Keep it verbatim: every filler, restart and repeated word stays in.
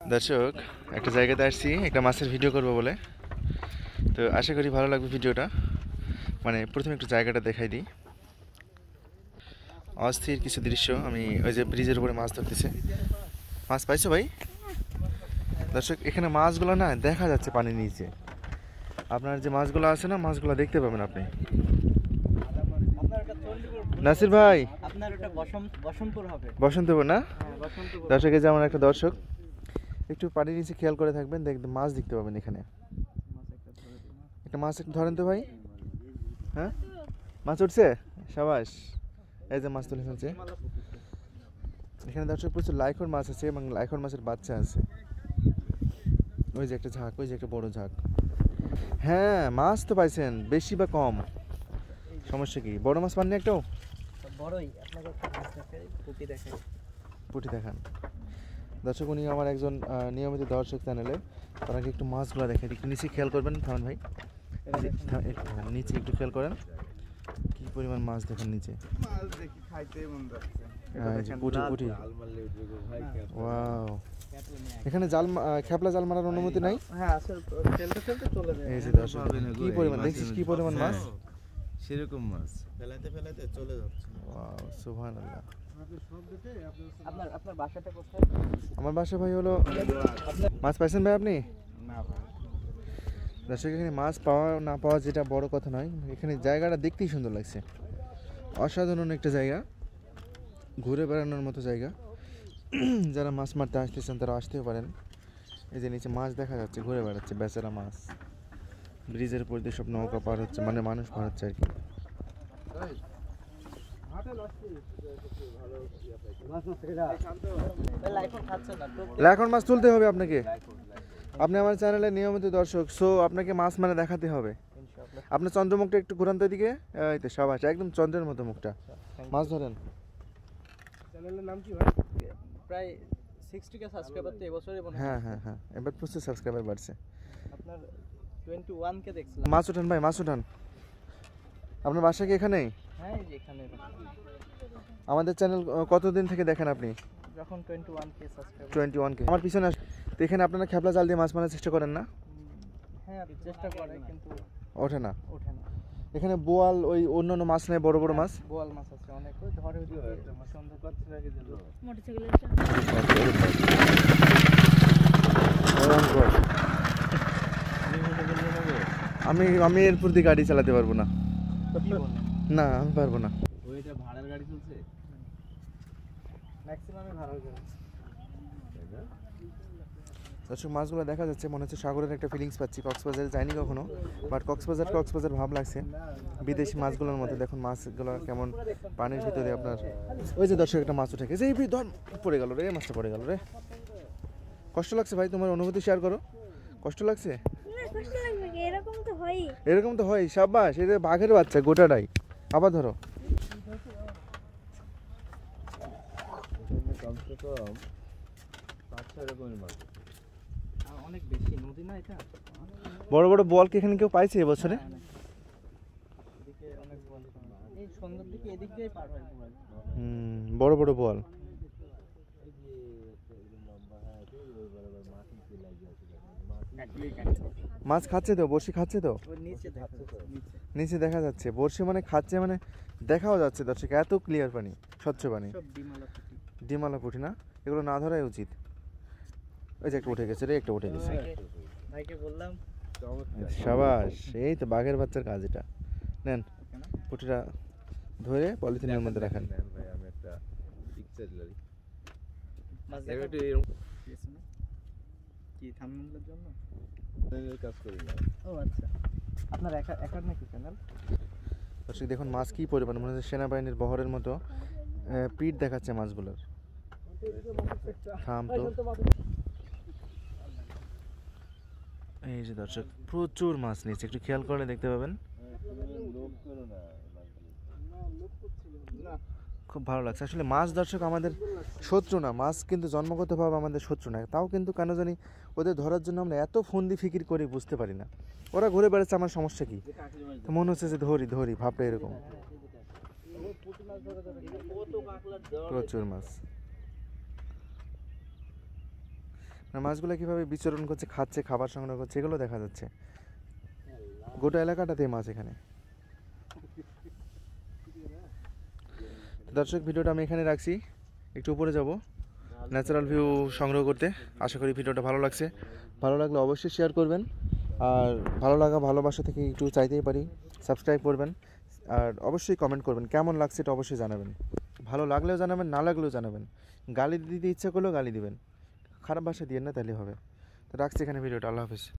দর্শক, একটা জায়গাতে আসছি একটা মাছের ভিডিও করব বলে। তো আশা করি ভালো লাগবে ভিডিওটা। মানে প্রথমে একটু জায়গাটা দেখাই দিই। অস্থির কিছু দৃশ্য। আমি ওই যে ব্রিজের উপরে মাছ ধরতেছে। মাছ পাইছো ভাই? দর্শক, এখানে মাছগুলো না দেখা যাচ্ছে পানির নিচে। আপনার যে মাছগুলো আছে না, মাছগুলো দেখতে পাবেন আপনি। নাসির ভাই, আপনার ওটা বসন্তপুর হবে। বসন্তপুর না? হ্যাঁ, বসন্তপুর। দর্শক, এই যে আমার একটা দর্শক, একটু পানির নিচে খেয়াল করে থাকবেন, দেখবেন মাছ দেখতে পাবেন এখানে। একটা মাছ একটু ধরেন তো ভাই। হ্যাঁ, মাছ উঠছে, সাবাস। এই যে মাছ তুলে ফেলছে। এখানে দর্শক প্রচুর লাইখর মাছ আছে এবং লাইখর মাছের বাচ্চা আছে। ওই যে একটা ঝাঁক, ওই যে একটা বড় ঝাঁক। হ্যাঁ, মাছ তো পাইছেন, বেশি বা কম সমস্যা কি? বড় মাছ পাননি একটাও? বড়ই আপনাকে একটা মাছ দেখাই, পুঁটি দেখাই। পুঁটি দেখান। দর্শক, উনি আমার একজন আহ, নিয়মিত দর্শক চ্যানেলে। তাকে একটু মাছগুলো দেখেন, একটু নিচে খেয়াল করবেন। থামেন ভাই, একটু থামেন, নিচে একটু খেয়াল করেন কি পরিমাণ মাছ দেখেন নিচে। মাছ দেখি খাইতে মন যাচ্ছে। হ্যাঁ, এই যে পুঁটি পুঁটি। ওয়াও, এখানে জাল মা- আহ, খেপলা জাল মারার অনুমতি নাই? হ্যাঁ, আসলে ফেলতে ফেলতে চলে যায়। এই যে দর্শক, কি পরিমাণ দেখছিস, কি পরিমাণ মাছ। সেরকম মাছ ফেলাতে ফেলাতে চলে যাচ্ছে। ওয়াও, সুবহানাল্লাহ। আপনার আপনার বাসাটা কোথায়? আমার বাসা ভাই হলো, মাছ পাইছেন ভাই আপনি? না ভাই, দর্শক, এখানে মাছ পাওয়া না পাওয়া যেটা বড় কথা নয়, এখানে জায়গাটা দেখতেই সুন্দর লাগছে। অসাধারণ একটা জায়গা, ঘুরে বেড়ানোর মতো জায়গা। যারা মাছ মারতে আসতেছেন তারা আসতেও পারেন। এই যে নিচে মাছ দেখা যাচ্ছে, ঘুরে বেড়াচ্ছে বেচারা মাছ। ব্রিজের উপর দিয়ে সব নৌকা পার হচ্ছে, মানে মানুষ পার হচ্ছে আর কি। লাইফোন খাচ্ছে না তো। এখন মাছ তুলতে হবে আপনাকে। আপনি আমার চ্যানেলে নিয়মিত দর্শক, সো আপনাকে মাছ মানে দেখাতে হবে। ইনশাআল্লাহ। আপনার চন্দ্রমুখটা একটু ঘুরান তো এদিকে। এই তো সাবাস, একদম চন্দ্রের মতো মুখটা। মাছ ধরেন। চ্যানেলের নাম কি ভাই? প্রায় ষাট কে সাবস্ক্রাইবার তো এবছরই মনে হয়। হ্যাঁ হ্যাঁ হ্যাঁ, এবার প্রচুর সাবস্ক্রাইবার বাড়ছে। আপনার একুশ কে দেখছিলাম। মাছ উঠান ভাই, মাছ উঠান। আপনার বাসা কি এখানেই? হ্যাঁ, এই যে এখানে আমাদের চ্যানেল কতদিন থেকে দেখেন আপনি? যখন একুশ K subscriber. Twenty one K. আমার পিছনে আস। তো এখানে আপনারা খেপলা জাল দিয়ে মাছ মারার চেষ্টা করেন না? হ্যাঁ, চেষ্টা করে কিন্তু ওঠে না। ওঠে না। এখানে বোয়াল, ওই অন্য অন্য মাছ নেই, বড় বড় মাছ। বোয়াল মাছ আছে অনেক, ওই ধরে ওই সুন্দর করতে লাগে দিল। আমি আমি এরপর দিয়ে গাড়ি চালাতে পারবো না। কি বলেন? না, আমি পারবো না। ওইটা ভাড়ার গাড়ি চলছে। ম্যাক্সিমামই ভালো করে। দর্শক, মাছগুলো দেখা যাচ্ছে, মনে হচ্ছে সাগরের একটা ফিলিংস পাচ্ছি। কক্সবাজারে যাইনি কখনো, বাট কক্সবাজার কক্সবাজার ভাব লাগছে। বিদেশি মাছগুলোর মধ্যে দেখুন মাছগুলো কেমন পানির ভিতরে আপনার। ওই যে দর্শক, একটা মাছ উঠে গেছে, এই ধর পড়ে গেল রে, মাছটা পড়ে গেল রে। কষ্ট লাগছে ভাই, তোমার অনুভূতি শেয়ার করো। কষ্ট লাগছে? কষ্ট লাগবে কি? এরকম তো হয়ই। এরকম তো হয়, সাব্বাস। এটা বাঘের বাচ্চা গোটাটাই। আবার ধরো। কমসে কম পাঁচ ছয় রকমের মাছ। আর অনেক বেশি নদী না এটা। বড় বড় বল কি এখানে কেউ পাইছে এবছরে? এদিকে অনেক বল। এই সুন্দর দিকে এদিক দিয়েই পার হয় পুরো। হুম, বড় বড় বল। মাছ খাচ্ছে তো, বড়শি খাচ্ছে তো। ওই নিচে দেখা যাচ্ছে, নিচে নিচে দেখা যাচ্ছে বড়শি, মানে খাচ্ছে, মানে দেখাও যাচ্ছে দর্শক, এত ক্লিয়ার পানি, স্বচ্ছ পানি। সব ডিমালা পুঁটি। ডিমালা পুঁটি না? এগুলো না ধরাই উচিত। ওই যে একটা উঠে গেছে রে, একটা উঠে গেছে। ভাইকে ভাইকে বললাম সাবাস, এই তো বাঘের বাচ্চার কাজ এটা। নেন, পুঁটিটা ধরে পলিথিনের মধ্যে রাখেন। ভাই আমি একটা পিকচার দিলাম। মাছ এর দেখা একটু এরকম গেছে না? কি থাম্বনেলের জন্য? কাজ করি না। ও আচ্ছা, আপনার একা একার নাকি চ্যানেল? দর্শক দেখুন মাছ কি পরিমাণ, মনে হচ্ছে সেনাবাহিনীর বহরের মতো আহ, পিঠ দেখাচ্ছে মাছগুলোর। থাম তো। এই যে দর্শক, প্রচুর মাছ নিচ্ছে, একটু খেয়াল করলে দেখতে পাবেন। খুব ভালো লাগছে আসলে। মাছ দর্শক আমাদের শত্রু না, মাছ কিন্তু জন্মগতভাবে আমাদের শত্রু না। তাও কিন্তু কেন জানি ওদের ধরার জন্য আমরা এত ফন্দি ফিকির করি, বুঝতে পারি না। ওরা ঘুরে বেড়াচ্ছে, আমার সমস্যা কি? তো মনে হচ্ছে যে ধরি ধরি, ভাবটা এরকম। প্রচুর মাছ। আর মাছগুলো কীভাবে বিচরণ করছে, খাচ্ছে, খাবার সংগ্রহ করছে, এগুলো দেখা যাচ্ছে। গোটা এলাকাটাতেই মাছ এখানে। তো দর্শক, ভিডিওটা আমি এখানে রাখছি, একটু উপরে যাব ন্যাচারাল ভিউ সংগ্রহ করতে। আশা করি ভিডিওটা ভালো লাগছে। ভালো লাগলে অবশ্যই শেয়ার করবেন, আর ভালো লাগা ভালোবাসা থেকে একটু চাইতেই পারি, সাবস্ক্রাইব করবেন, আর অবশ্যই কমেন্ট করবেন কেমন লাগছে, এটা অবশ্যই জানাবেন। ভালো লাগলেও জানাবেন, না লাগলেও জানাবেন। গালি দিতে ইচ্ছা করলেও গালি দিবেন, খারাপ ভাষা দিয়েন না, তাহলে হবে। তো রাখছি এখানে ভিডিওটা। আল্লাহ হাফিজ।